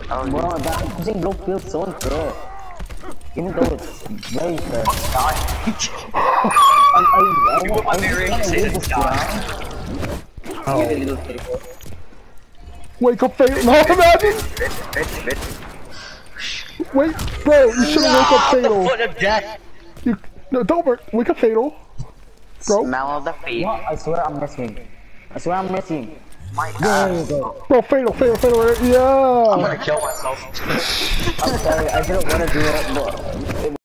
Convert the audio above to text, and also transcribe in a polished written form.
Oh, Bro, that using blow feels so unfair. Even though it's very fair. I You put my barrier to say this die. round. Wake up, Fatal. No, imagine. Wait, bro, you shouldn't wake up Fatal. The foot of death. No, don't wake up Fatal. Bro. Smell of the feet. No, I swear I'm missing. I swear I'm missing. My There you ass. go. Bro, Fatal. I'm Yeah. gonna kill myself. I'm sorry, I didn't want to do it, but